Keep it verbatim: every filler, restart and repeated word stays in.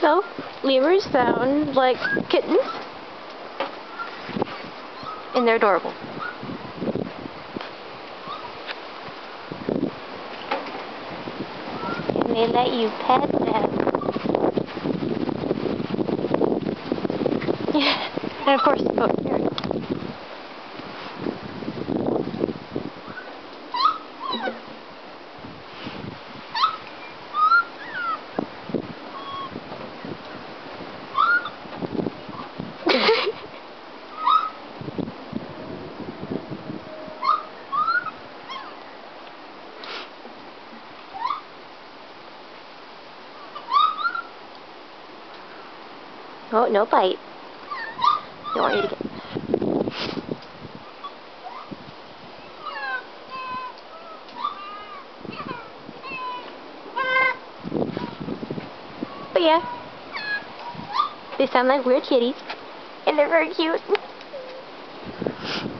So, lemurs sound like kittens, and they're adorable. And they let you pet them. Yeah, and of course, oh, there we go. Oh, no bite. Don't want you to get... But yeah, they sound like weird kitties, and they're very cute.